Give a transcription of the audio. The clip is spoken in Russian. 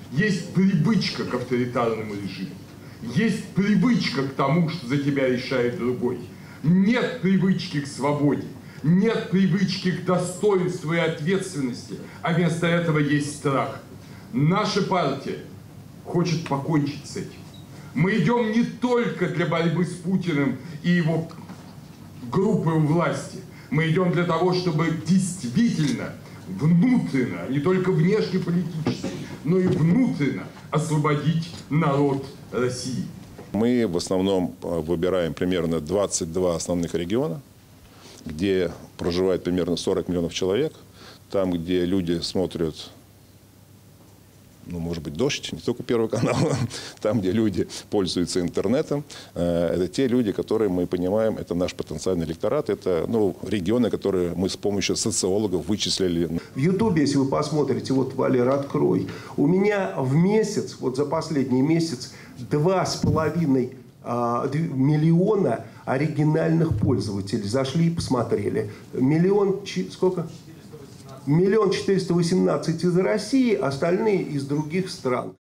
Есть привычка к авторитарному режиму. Есть привычка к тому, что за тебя решает другой. Нет привычки к свободе. Нет привычки к достоинству и ответственности. А вместо этого есть страх. Наша партия хочет покончить с этим. Мы идем не только для борьбы с Путиным и его группой у власти. Мы идем для того, чтобы действительно, внутренно, не только внешнеполитически, но и внутренно освободить народ России. Мы в основном выбираем примерно 22 основных региона, где проживает примерно 40 миллионов человек. Там, где люди смотрят, ну, может быть, «Дождь», не только Первый канал, там, где люди пользуются интернетом. Это те люди, которые, мы понимаем, это наш потенциальный электорат. Это, ну, регионы, которые мы с помощью социологов вычислили. В Ютубе, если вы посмотрите, вот, Валер, открой. У меня в месяц, вот за последний месяц, 2,5 миллиона оригинальных пользователей зашли и посмотрели. Сколько? 1 418 000 из России, остальные из других стран.